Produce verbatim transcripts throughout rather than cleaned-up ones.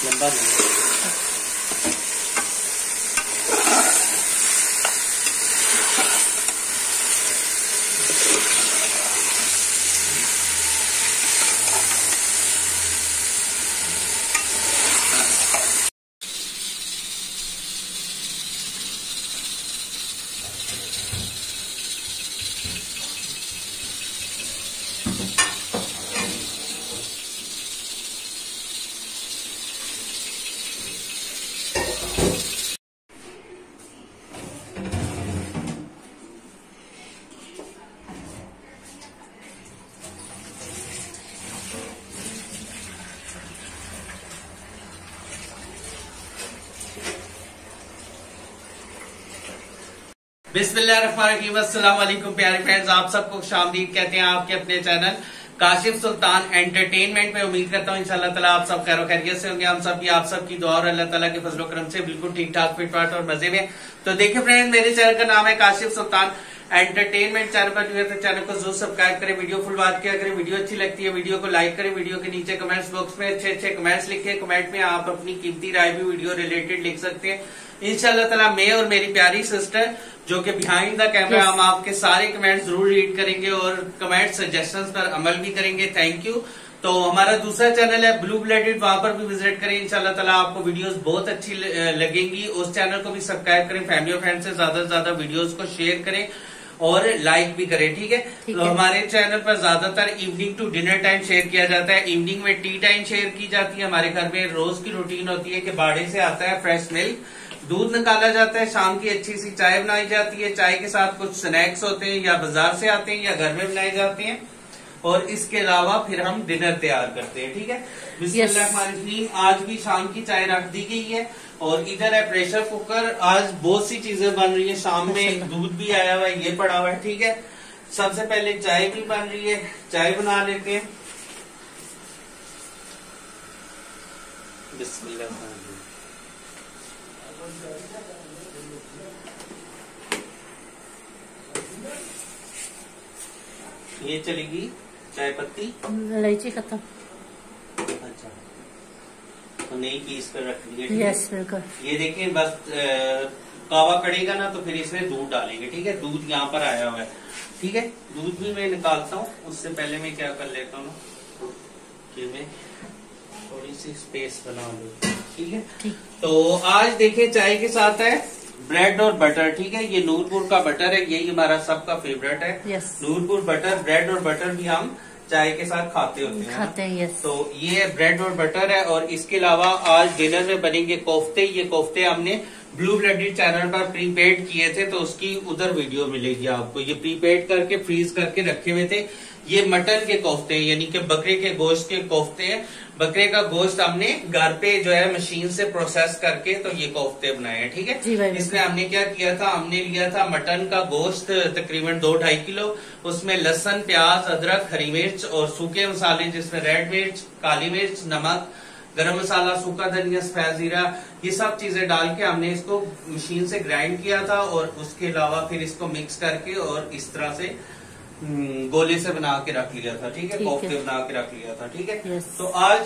लंबा नहीं। बिस्मिल्लाहिर्रहमानिर्रहीम। अस्सलाम वालेकुम प्यारे फ्रेंड्स, आप सबको खुशामदीद कहते हैं आपके अपने चैनल काशिफ सुल्तान एंटरटेनमेंट में। उम्मीद करता हूँ इंशाअल्लाह ताला आप सब खैर खैरियत से होंगे। हम सब भी आप सबकी दुआ और अल्लाह ताला के फजल करम से बिल्कुल ठीक ठाक फिट फाट और मजे में। तो देखिए फ्रेंड्स, मेरे चैनल का नाम है काशिफ सुल्तान एंटरटेनमेंट। चैनल पर न्यू है तो चैनल को जरूर सब्सक्राइब करें, वीडियो फुल बात किया करें। वीडियो अच्छी लगती है वीडियो को लाइक करें, वीडियो के नीचे कमेंट्स बॉक्स में अच्छे अच्छे कमेंट्स लिखें। कमेंट में आप अपनी कीमती राय भी वीडियो रिलेटेड लिख सकते हैं। इंशाअल्लाह ताला मैं और मेरी प्यारी सिस्टर जो कि बिहाइंड द कैमरा yes. हम आपके सारे कमेंट्स जरूर रीड करेंगे और कमेंट सजेशंस पर अमल भी करेंगे। Thank you. तो हमारा दूसरा चैनल है ब्लू ब्लेडेड, वहां पर भी विजिट करें। इंशाल्लाह ताला आपको वीडियोस बहुत अच्छी लगेंगी। उस चैनल को भी सब्सक्राइब करें, फैमिली और फ्रेंड से ज्यादा से ज्यादा वीडियोस को शेयर करें और लाइक भी करें, ठीक है। तो है। हमारे चैनल पर ज्यादातर evening to dinner time share किया जाता है। इवनिंग में टी टाइम शेयर की जाती है। हमारे घर में रोज की रूटीन होती है कि बाड़े से आता है फ्रेश मिल्क, दूध निकाला जाता है, शाम की अच्छी सी चाय बनाई जाती है। चाय के साथ कुछ स्नैक्स होते हैं, या बाजार से आते हैं या घर में बनाए जाते हैं। और इसके अलावा फिर हम डिनर तैयार करते हैं, ठीक है। बिस्मिल्लाहिर्रहमानिर्रहीम। आज भी शाम की चाय रख दी गई है और इधर है प्रेशर कुकर। आज बहुत सी चीजें बन रही है। शाम में दूध भी आया हुआ है, ये पड़ा हुआ है, ठीक है। सबसे पहले चाय भी बन रही है, चाय बना लेते हैं। बिस्मिल्लाह। ये चलेगी चाय पत्ती, इलायची खत्म। अच्छा, तो नई पीस कर रख दी है। यस बिल्कुल। ये देखिए, बस कावा कड़ेगा ना तो फिर इसमें दूध डालेंगे, ठीक है। दूध यहाँ पर आया हुआ है, ठीक है। दूध भी मैं निकालता हूँ, उससे पहले मैं क्या कर लेता हूँ कि मैं थोड़ी सी स्पेस बना लूँ, ठीक है। तो आज देखिए चाय के साथ है ब्रेड और बटर, ठीक है। ये नूरपुर का बटर है, यही हमारा सबका फेवरेट है। yes. नूरपुर बटर, ब्रेड और बटर भी हम चाय के साथ खाते होते हैं, खाते हैं। yes. तो ये ब्रेड और बटर है। और इसके अलावा आज डिनर में बनेंगे कोफ्ते। ये कोफ्ते हमने ब्लू ब्लेडेड चैनल पर प्रीपेड किए थे, तो उसकी उधर वीडियो मिलेगी आपको। ये प्रीपेड करके फ्रीज करके रखे हुए थे। ये मटन के कोफ्ते हैं, यानी कि बकरे के गोश्त के कोफ्ते हैं। बकरे का गोश्त हमने घर पे जो है मशीन से प्रोसेस करके तो ये कोफ्ते बनाए हैं, ठीक है। इसमें हमने क्या किया था, हमने लिया था मटन का गोश्त तकरीबन दो ढाई किलो। उसमें लहसुन, प्याज, अदरक, हरी मिर्च और सूखे मसाले जिसमें रेड मिर्च, काली मिर्च, नमक, गरम मसाला, सूखा धनिया, सफेद जीरा, ये सब चीजें डाल के हमने इसको मशीन से ग्राइंड किया था। और उसके अलावा फिर इसको मिक्स करके और इस तरह से गोले से बना के रख लिया था, ठीक है। कोफ्ते बना के रख लिया था, ठीक है। yes. तो आज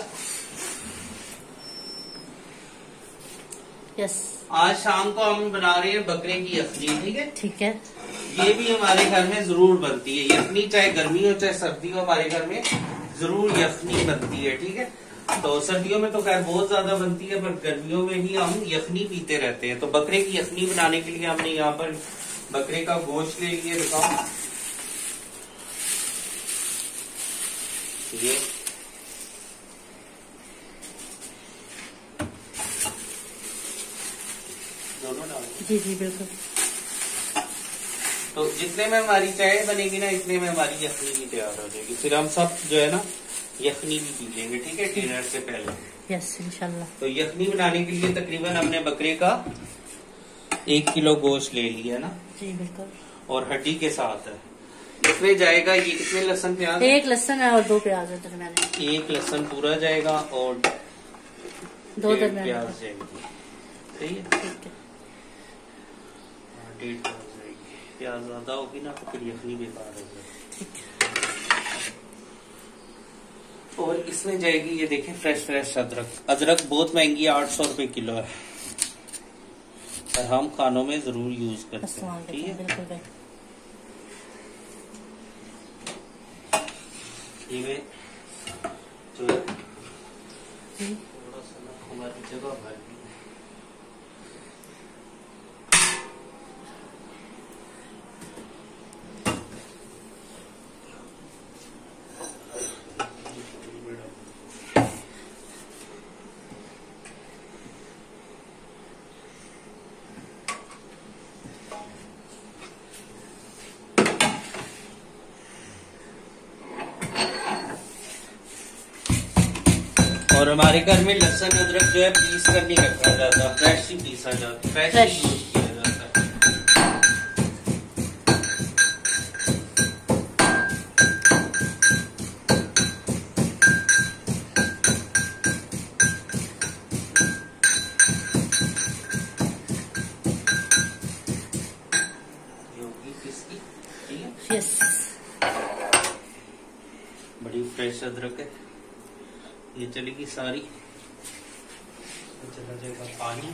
yes. आज शाम को हम बना रहे हैं बकरे की यखनी, ठीक है। ठीक है। ये भी हमारे घर में जरूर बनती है यखनी, चाहे गर्मी हो चाहे सर्दी हो, हमारे घर में जरूर यखनी बनती है, ठीक है। तो सर्दियों में तो खैर बहुत ज्यादा बनती है, पर गर्मियों में ही हम यखनी पीते रहते हैं। तो बकरे की यखनी बनाने के लिए हमने यहाँ पर बकरे का गोश्त ले लिया, दिखाओ ये। दोनों डाल जी जी बिल्कुल। तो जितने में हमारी चाय बनेगी ना, इतने में हमारी यखनी भी तैयार हो जाएगी। फिर हम सब जो है ना यखनी भी पी लेंगे, ठीक है, डिनर से पहले। यस इंशाल्लाह। तो यखनी बनाने के लिए तकरीबन हमने बकरे का एक किलो गोश्त ले लिया ना। जी बिल्कुल। और हड्डी के साथ है। इसमें जाएगा ये कितने लहसुन प्याज? एक लहसुन है और दो प्याज है दरमियान। एक लहसुन पूरा जाएगा और दो दरमियान प्याज जाएगी, सही है। ठीक है। डेढ़ प्याज जाएगी। प्याज ज्यादा होगी ना तो फिर यखनी बेकार हो जाएगी। ठीक है। और इसमें जाएगी ये देखें फ्रेश फ्रेश अदरक। अदरक बहुत महंगी है, आठ सौ रुपए किलो है, और हम खानों में जरूर यूज करते हैं। ठीक है, बिल्कुल। ये में जो है थोड़ा सा हमारी जगह भर और हमारे घर में लहसुन अदरक जो है पीस कर नहीं रखा जाता, फ्रेश ही पीसा जाता, फ्रेश ही यूज किया जाता है। योगी किसकी? ठीक है, यस, बड़ी फ्रेश अदरक है। ये चलेगी सारी, चला जाएगा पानी।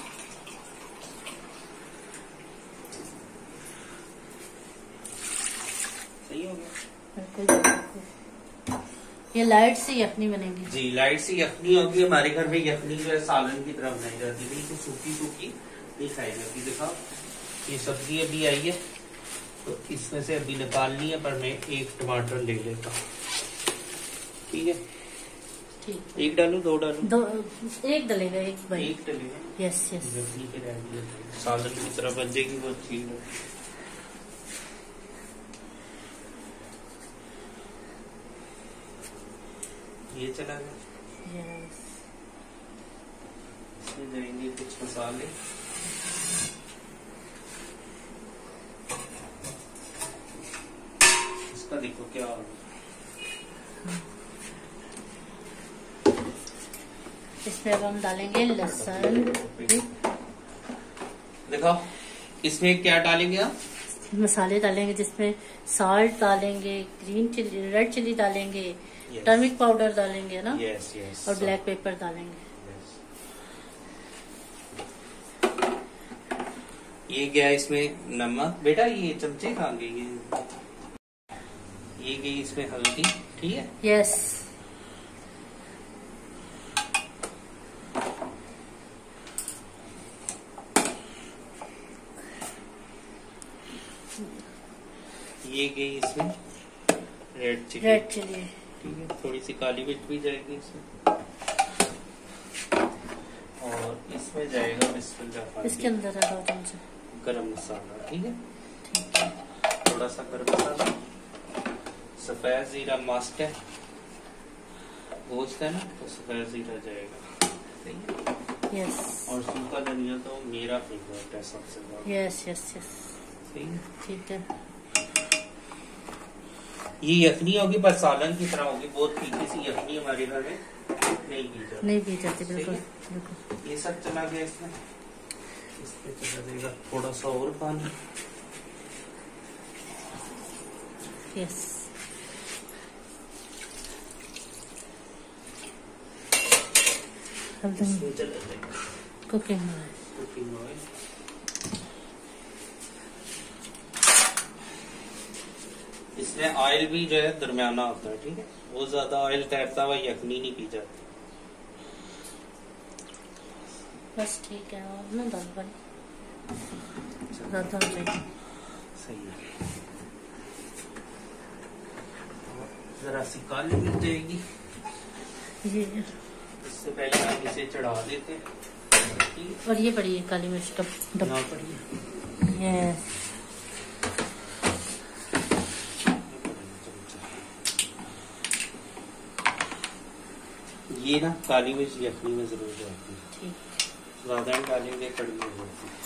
सही हो गया। ये लाइट से यखनी बनेगी जी, लाइट से यखनी होगी। हमारे घर में यखनी जो है सालन की तरह बनाई जाती है, बिल्कुल सूखी सूखी नहीं खाई जाती। देखा, ये सब्जी अभी आई है तो इसमें से अभी निकालनी है, पर मैं एक टमाटर ले लेता हूँ। ठीक है, ठीक, एक डालू दो डालू? दो, एक डलेगा, एक भाई, एक डलेगा। यस यस, सालन की तरह बन जाएगी वो चीज। ये चला गया। यस, इसमें जाएंगे कुछ मसाले। इसका देखो क्या होगा। इसमें अब हम डालेंगे लहसुन। देखो इसमें क्या डालेंगे आप? मसाले डालेंगे, जिसमें सॉल्ट डालेंगे, ग्रीन चिली, रेड चिली डालेंगे, yes. टर्मिक पाउडर डालेंगे ना, yes, yes. और ब्लैक पेपर डालेंगे। yes. ये गया इसमें नमक, बेटा ये चमचे खाएंगे। ये ये गई इसमें हल्दी। ठीक है, यस, ये गई इसमें रेड चिली। रेड चिली, ठीक है, थोड़ी सी काली मिर्च भी जाएगी इसमें, और इसमें जाएगा बिस्मिल्लाह, इसके अंदर है दो चमचे गरम मसाला। ठीक है, ठीक है, थोड़ा सा गरम मसाला, सफेद जीरा मस्ट है, गोश्त है ना तो सफेद जीरा जाएगा। सही है, यस, और सूखा धनिया तो मेरा फेवरेट है सबसे ज्यादा। यस यस यस, सही है, ठीक है। ये यखनी होगी पर सालन की तरह होगी, बहुत फीकी सी यखनी हमारे घर में नहीं की जाती, नहीं पी जाती, बिल्कुल बिल्कुल। ये सब चला गया इसमें। इस पे चला देगा थोड़ा सा और पानी। यस, इसमें चला जाएगा कुकिंग ऑयल, कुकिंग ऑयल। इसमें ऑयल भी जो है दरमियाना होता है। ठीक है, वो ज्यादा ऑयल तैरता हुआ यखनी नहीं पी जाती। बस ठीक है, और ना दाल बनी ज्यादा हो जाएगी। सही है, जरा सी काली मिर्च जाएगी। ये इससे पहले हम इसे चढ़ा देते हैं। और ये पड़ी है काली मिर्च डब डब पड़ी। यस, ये ना काली मिर्च यखनी में जरूर जाती है, ठीक, ज्यादा डालेंगे कड़वी हो जाती है।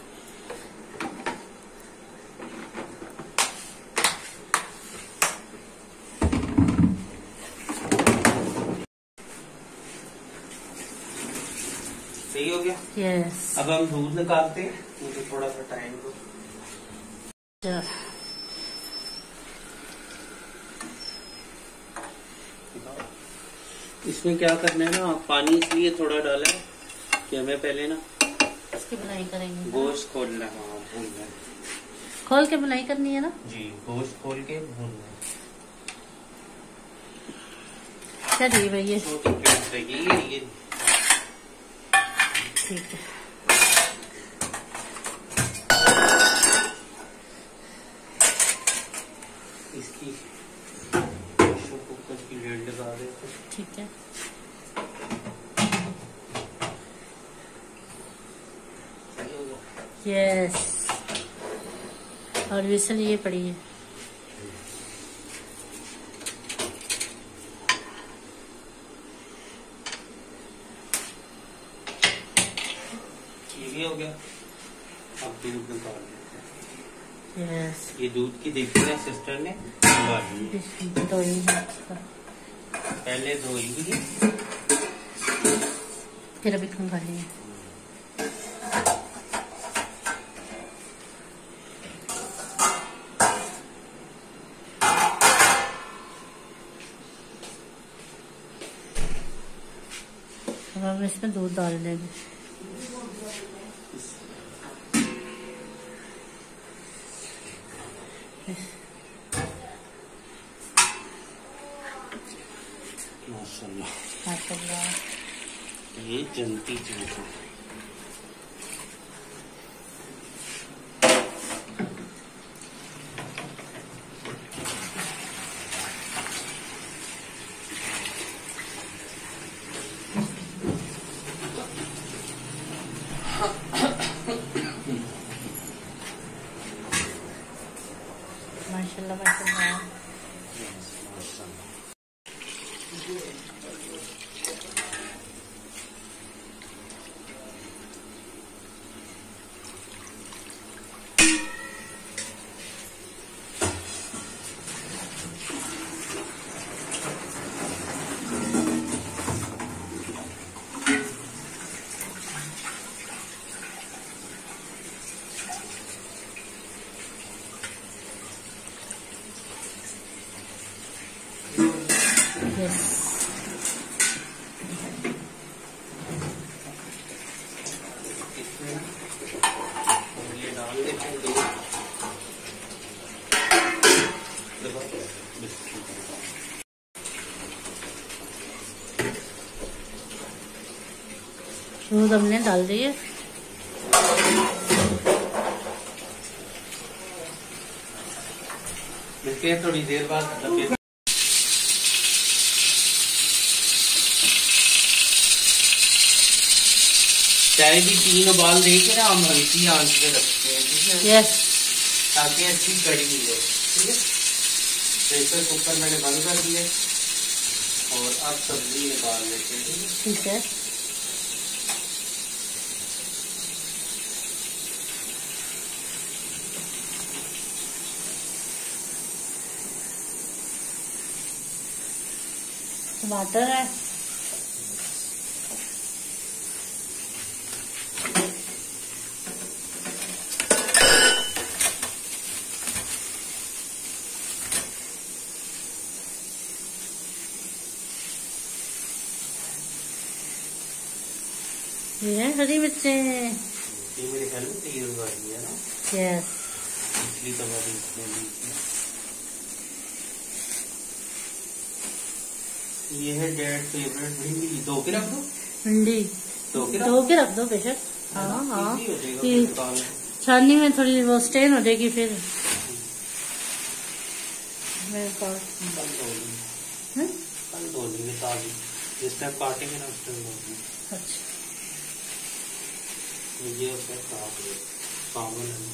सही हो गया। यस, अब हम दूध निकालते हैं, मुझे थोड़ा सा टाइम दो। इसमें क्या करना है ना, पानी इसलिए थोड़ा डाला है कि हमें पहले ना इसकी बुनाई करेंगे, गोश्त खोलना है। हाँ भूनना है, खोल के बुनाई करनी है ना जी, गोश्त खोल के भूनना है। चलिए भैया छोटी प्लेट रहेगी ये, ठीक है। इसकी प्रेशर कुकर की लेड लगा देते हैं। ठीक है, यस। और विसल ये पड़ी है। ये भी हो गया। अब दूध निकाल लेते हैं। यस, ये दूध की देखी है सिस्टर ने निकाली है। दो ही है इसका। पहले धोई हुई, फिर अभी खंगा लिया। अब हम इसमें दूध डाल देंगे। माशाल्लाह माशाल्लाह, ये जनती चीज है। माशाल्लाह माशाल्लाह। यस, ये डाल देते हैं दूध। दूध हमने डाल दिए। मिलते हैं थोड़ी देर बाद। चाय भी तीन उबाल दे के ना हम हल्की आंच पे रखते हैं, ठीक है, यस, ताकि अच्छी कड़ी हो। ठीक है, प्रेशर कुकर मैंने बंद कर दिया और अब सब्जी निकाल लेते हैं। ठीक है। टमाटर है, ये है हरी मिर्चें। ये मेरे घर में तेज वाली है ना, यस, इसलिए तो मैं इसमें दी थी। ये है डैड फेवरेट भिंडी। धो के रख दो, भिंडी धो के रख धो के रख दो बेशक। हाँ हाँ, इजी हो जाएगा कि फिर निकालना। छाननी में थोड़ी वो स्टेन हो जाएगी फिर। मेरे पास कल धो ली, हम्म? कल धो ली ताजी, जिस टाइम काटेंगे ना उस टाइम धो ली। अच्छा, ये उसका खराब है, सावन है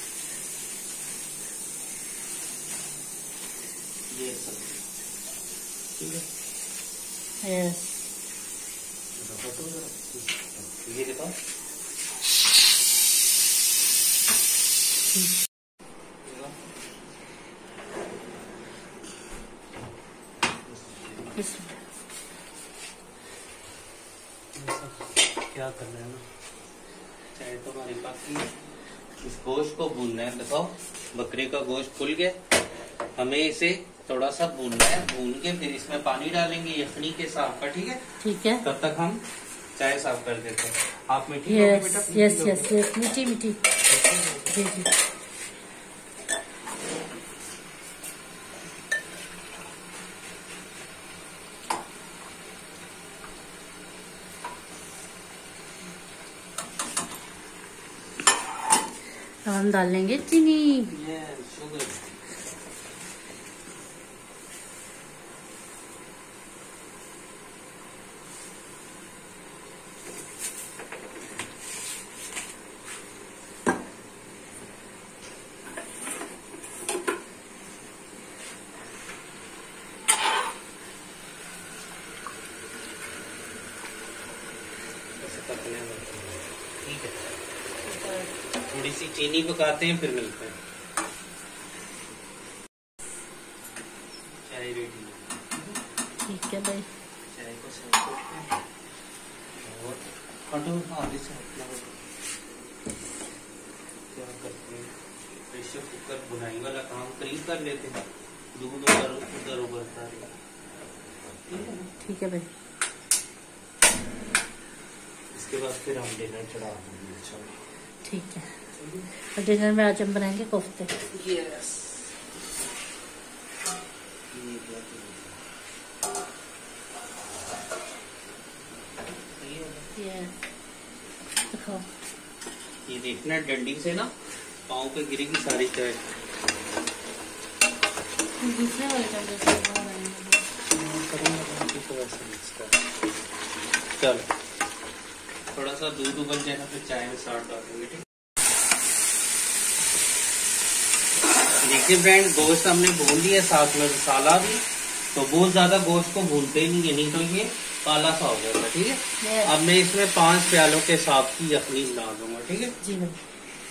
ये सब, ठीक है। यस, ये देखो, क्या करना है ना, चाहे तो हमारी बाकी इस गोश्त को भूनना है। देखो बकरे का गोश्त फूल गया, हमें इसे थोड़ा सा भूनना है, भून के फिर इसमें पानी डालेंगे यखनी के साथ का, ठीक है। ठीक है, तब तक हम चाय साफ कर देते हैं। आप मीठी यस बेटा? यस यस यस, मीठी मीठी। जी जी। अब हम डाल लेंगे चीनी। शुगर। ठीक है, थोड़ी सी चीनी पकाते हैं फिर मिलते हैं। चाय रेडी है। ठीक है भाई, चाय को सर्व करते हैं और हटो आगे से हटना होगा। क्या करते हैं, प्रेशर कुकर बुनाई वाला काम करीब कर लेते हैं, दूध उधर उधर उबलता रहेगा। ठीक है भाई। इसके बाद फिर हम डिनर चढ़ा देंगे। अच्छा ठीक है, और डिनर में आज हम बनाएंगे कोफ्ते। यस। देखो, ये देखना डंडी से ना पाँव पे गिरेगी सारी चाय। दूसरे वाले डंडे से चलो थोड़ा सा दूध उबल जाए ना फिर चाय में साथ डालेंगे, ठीक। देखिए फ्रेंड, गोश्त हमने भून लिया, साथ में मसाला भी। तो बहुत ज्यादा गोश्त को भूनते ही नहीं है, नहीं तो ये काला सा हो जाएगा, ठीक है। अब मैं इसमें पांच प्यालों के हिसाब की यखनी डाल दूंगा, ठीक है जी भाई।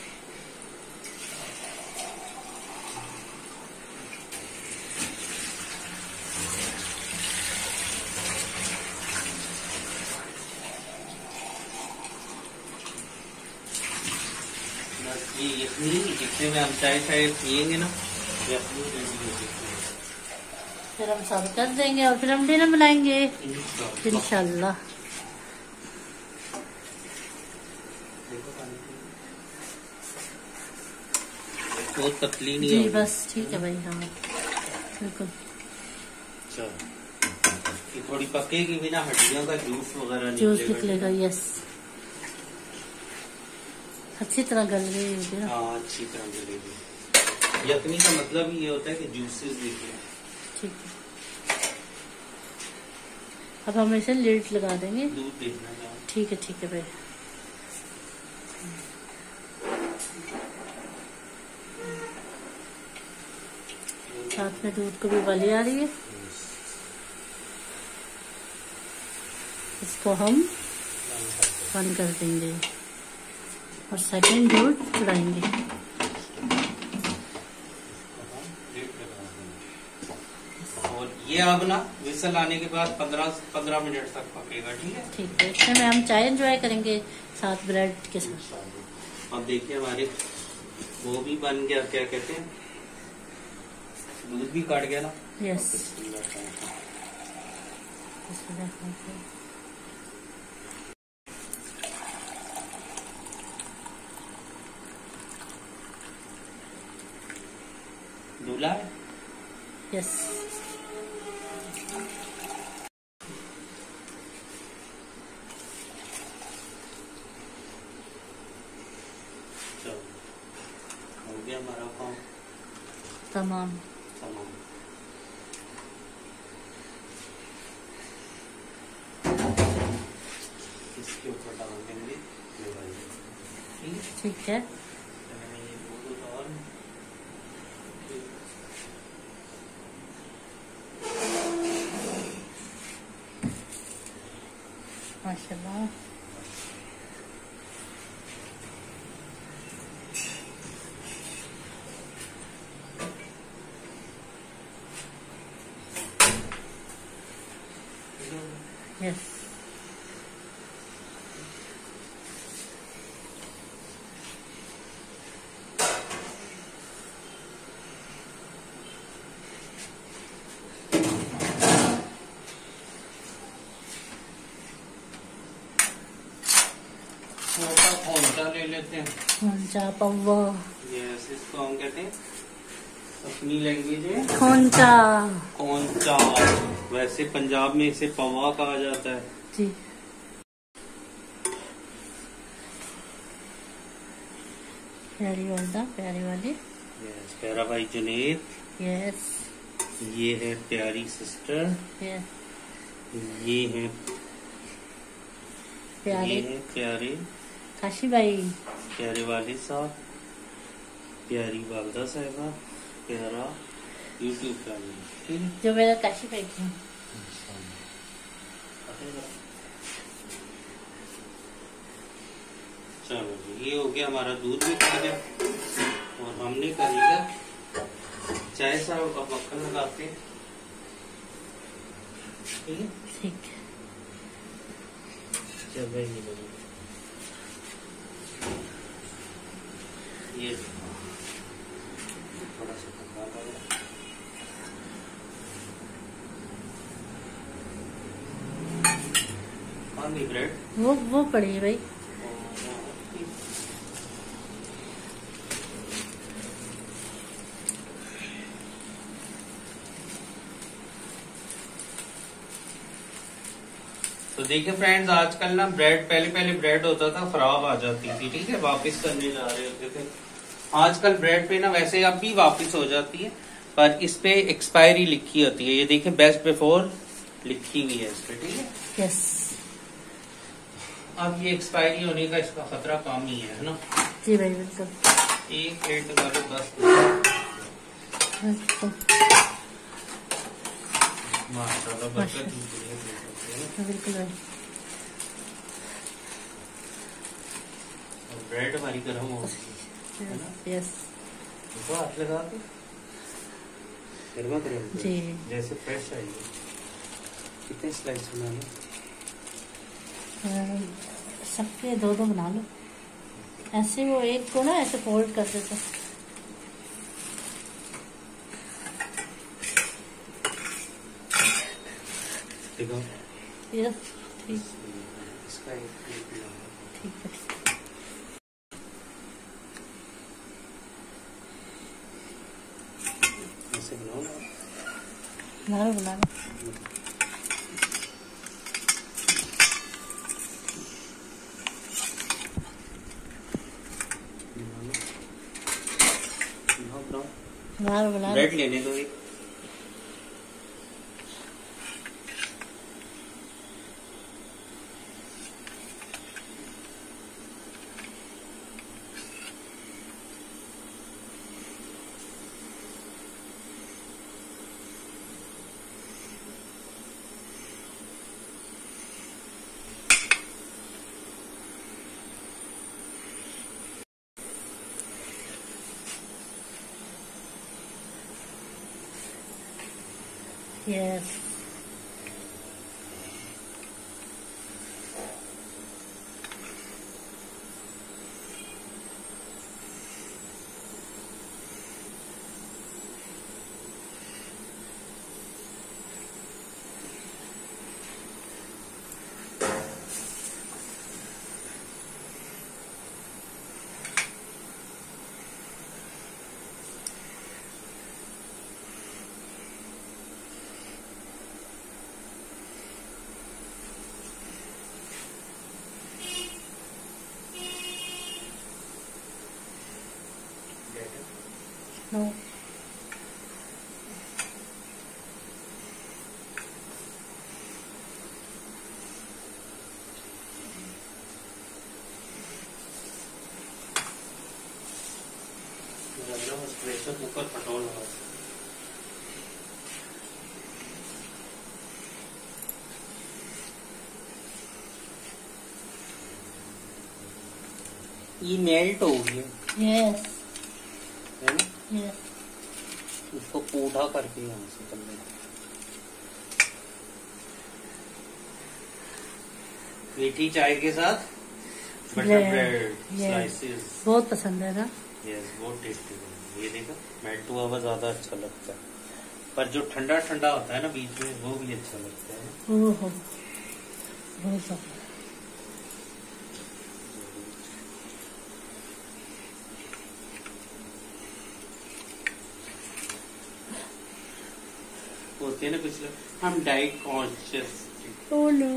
ये यखनी जितने में हम चाय चाय पियेंगे ना, यखनी रेडी हो जाएगी। फिर हम सर्व कर देंगे और फिर हम डिनर बनाएंगे इंशाल्लाह। बहुत पतली नहीं जी होगी। बस ठीक है भाई। हाँ बिल्कुल। चलो ये थोड़ी पकेगी भी ना, हड्डियों का जूस वगैरह जूस निकलेगा। यस, अच्छी तरह गल गई होगी ना। हाँ अच्छी तरह गलेगी। यखनी का मतलब ये होता है कि जूसेस दिखे। ठीक है, अब हम इसे लिड लगा देंगे। दूध देखना है। ठीक है ठीक है भाई। साथ में दूध को भी उबाली आ रही है। इसको हम बंद कर देंगे और सेकंड दूध चढ़ाएंगे। और ये अब ना विसल आने के बाद पंद्रह पंद्रह मिनट तक पकेगा, ठीक है। ठीक है, इसमें हम चाय एंजॉय करेंगे साथ ब्रेड के साथ। अब देखिए हमारे वो भी बन गया, क्या कहते हैं, दूध भी काट गया ना। यस, दूल्हा है। यस। चलो हो गया हमारा काम तमाम। तमाम। इसके ऊपर डाल देंगे, ठीक है। माशाल्लाह। यस, मोटा खोंचा ले लेते हैं। खोंचा पव्वा, यस, इसको हम कहते हैं अपनी लैंग्वेज में खोंचा। खोंचा, वैसे पंजाब में इसे पवा कहा जाता है जी। प्यारी वालदा, प्यारी वाली। यस, प्यारा भाई जुनेद। यस। ये है प्यारी सिस्टर। यस। ये है प्यारे, ये है प्यारे काशी भाई, प्यारे वालिद साहब, प्यारी वालदा साहिबा, प्यारा यूट्यूब चैनल, ठीक है, जो मेरा काशी भाई था। चलो जी, ये हो गया हमारा दूध भी खा गया और हमने करेगा चाय साहब का मक्खन लगाते हैं, ठीक है। ठीक है। चल भाई ये थोड़ा सा ठंडा लगा। हाँ नहीं ब्रेड वो वो पड़ी है भाई। तो देखिए फ्रेंड्स, आजकल ना ब्रेड, पहले पहले ब्रेड होता था खराब आ जाती थी, ठीक है, वापस करने जा रहे होते थे। आजकल ब्रेड पे ना वैसे अब भी वापस हो जाती है, पर इस पे एक्सपायरी लिखी होती है। ये देखिए बेस्ट बिफोर लिखी हुई है इस पे, ठीक है। यस। अब ये एक्सपायरी होने का इसका खतरा कम ही है ना। जी भाई बिल्कुल। एक प्लेट निकालो बस। माशाल्लाह बरकत बिल्कुल भाई। ब्रेड हमारी गर्म हो गई है ना। यस। तो हाथ लगा के गर्मा गर्म जी, जैसे फ्रेश आई। कितने स्लाइस बनाने? सबके दो दो बना लो। ऐसे वो एक को ना ऐसे फोल्ड कर देते। देखो यस, ठीक। इसका एक प्लेट बनाओ। ठीक है। ऐसे बनाओ ना। बना लो बना लो। बना लो बना लो। ब्रेड लेने दो एक। यस। नो। प्रेशर कुकर पटोल हो। ये मेल्ट हो गया। यस। है ना। यस। उसको पूढ़ा करके यहाँ से करना। मीठी चाय के साथ बटर ब्रेड स्लाइसेस बहुत पसंद है ना। यस, बहुत टेस्टी है। ये देखो मेल्ट हुआ हुआ ज्यादा अच्छा लगता है, पर जो ठंडा ठंडा होता है ना बीच में, वो भी अच्छा लगता है। ओहो बहुत सब। होते हैं ना कुछ लोग, हम डाइट कॉन्शियस। Oh no.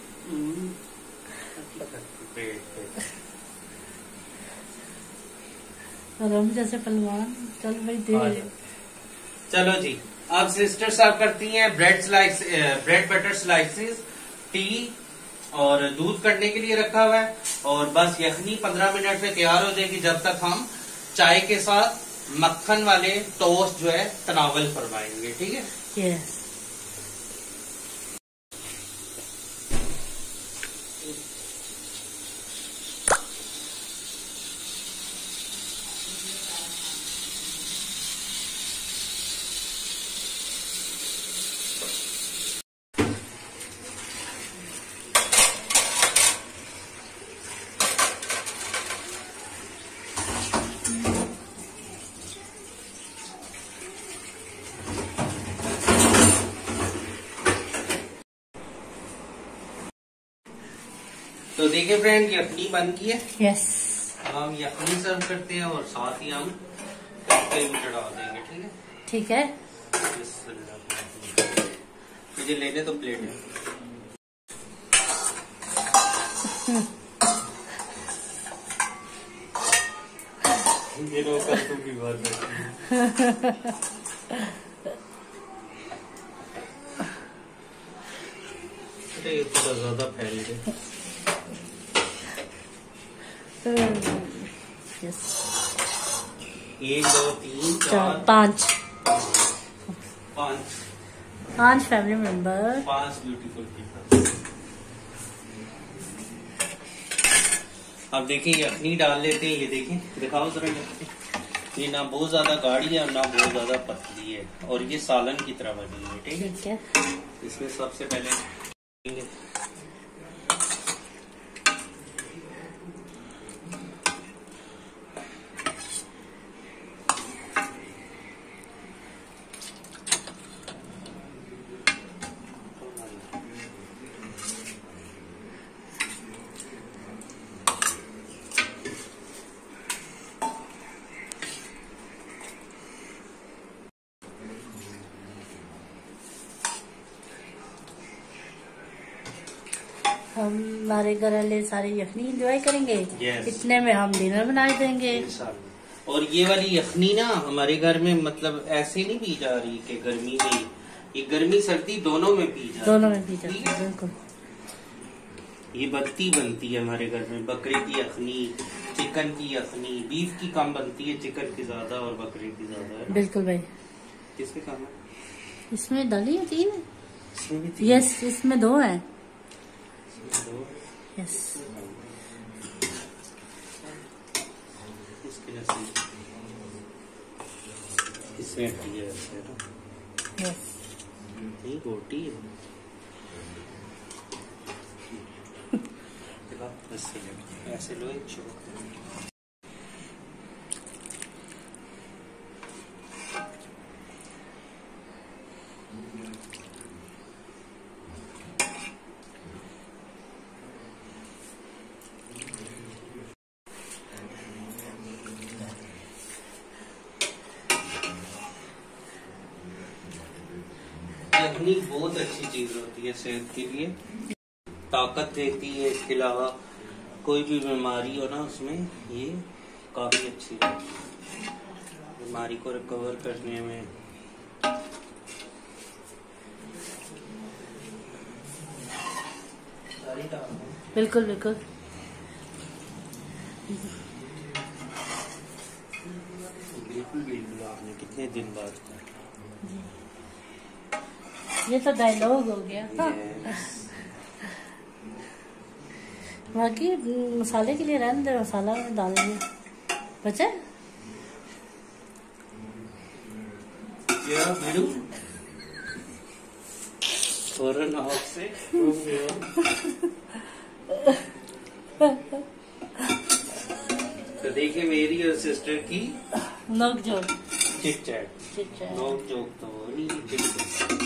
और हम जैसे पहलवान, चल भाई दे। चलो जी, अब सिस्टर सर्व करती हैं bread slice, bread butter slices, tea और दूध करने के लिए रखा हुआ है, और बस यखनी पंद्रह मिनट में तैयार हो जाएगी, जब तक हम चाय के साथ मक्खन वाले टोस्ट जो है तनावल फरमाएंगे। ठीक है। यस। तो देखिए फ्रेंड, यखनी बन गई है। यस। हम यखनी सर्व करते हैं और साथ ही हम कई भी चढ़ा देंगे। ठीक है। ठीक है। मुझे लेने तो प्लेट है। ये लोग कस्तू की बात है। ये थोड़ा ज्यादा फैल गए। यस। एक दो तीन चार पाँच पाँच पाँच फैमिली मेंबर, पांच ब्यूटीफुल पीपल। अब देखिए यखनी डाल लेते हैं। ये देखें, दिखाओ जरा यखनी। ये ना बहुत ज्यादा गाढ़ी है और ना बहुत ज्यादा पतली है, और ये सालन की तरह बनी है। ठीक है। ठीक है। इसमें सबसे पहले हमारे घर वाले सारे यखनी एंजॉय करेंगे। yes. इतने में हम डिनर बना देंगे। और ये वाली यखनी ना हमारे घर में मतलब ऐसे नहीं पी जा रही कि गर्मी में, ये गर्मी सर्दी दोनों में पी जा दोनों में पी जाती है। बिल्कुल। ये बनती बनती है हमारे घर में, बकरे की यखनी, चिकन की यखनी। बीफ की कम बनती है, चिकन की ज्यादा और बकरे की ज्यादा है। बिल्कुल भाई। किसमें कम है? इसमें डाली है तीन। इसमें भी तीन। यस, इसमें दो है। यस। इसमें हड्डी है वैसे ना। यस। नहीं रोटी है। ऐसे लो एक छोड़। यखनी बहुत अच्छी चीज होती है सेहत के लिए, ताकत देती है। इसके अलावा कोई भी बीमारी हो ना उसमें ये काफी अच्छी होती है, बीमारी को रिकवर करने में। बिल्कुल बिल्कुल। बिल्कुल बिल्कुल। आपने कितने दिन बाद ये तो डायलॉग हो गया। बाकी मसाले के लिए रहने दे, मसाला डाल दिया बचा। क्या मैडम फौरन आपसे तो देखिए मेरी और सिस्टर की नोक जोक, चिट चैट। Chit chat. नोक जोक तो नहीं, चिट चैट।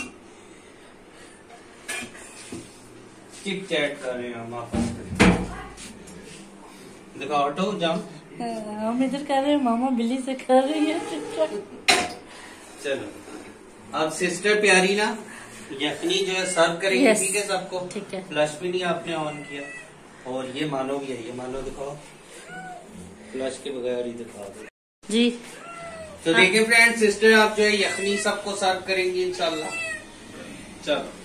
चिट चैट कर रहे हैं हम आपस में। देखो ऑटो जाम। हम इधर कर रहे हैं, मामा बिल्ली से कर रही है चिट चैट। चलो अब सिस्टर प्यारी ना यखनी जो है सर्व करेंगे। Yes. ठीक है सबको। ठीक है। फ्लश भी नहीं आपने ऑन किया और ये मानो भी है, ये मानो दिखाओ फ्लश के बगैर ही दिखा दो जी। तो हाँ। देखिए फ्रेंड्स, सिस्टर आप जो है यखनी सबको सर्व करेंगी इंशाल्लाह। चलो।